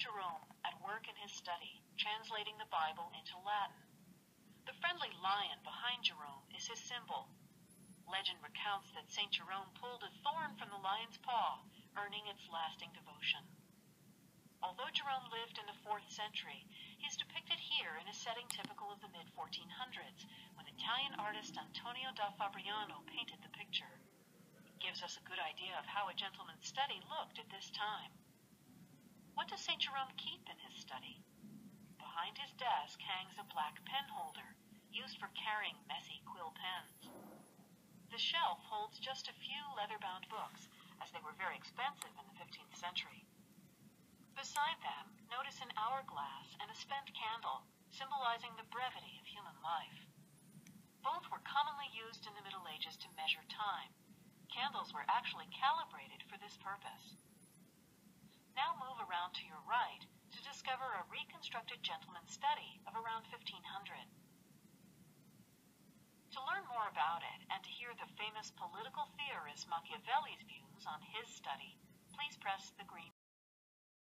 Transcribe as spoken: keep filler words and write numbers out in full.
Jerome at work in his study, translating the Bible into Latin. The friendly lion behind Jerome is his symbol. Legend recounts that Saint Jerome pulled a thorn from the lion's paw, earning its lasting devotion. Although Jerome lived in the fourth century, he is depicted here in a setting typical of the mid fourteen hundreds, when Italian artist Antonio da Fabriano painted the picture. It gives us a good idea of how a gentleman's study looked at this time. What does Saint Jerome keep in his study? Behind his desk hangs a black pen holder, used for carrying messy quill pens. The shelf holds just a few leather-bound books, as they were very expensive in the fifteenth century. Beside them, notice an hourglass and a spent candle, symbolizing the brevity of human life. Both were commonly used in the Middle Ages to measure time. Candles were actually calibrated for this purpose. Now move around to your right to discover a reconstructed gentleman's study of around fifteen hundred. To learn more about it and to hear the famous political theorist Machiavelli's views on his study, please press the green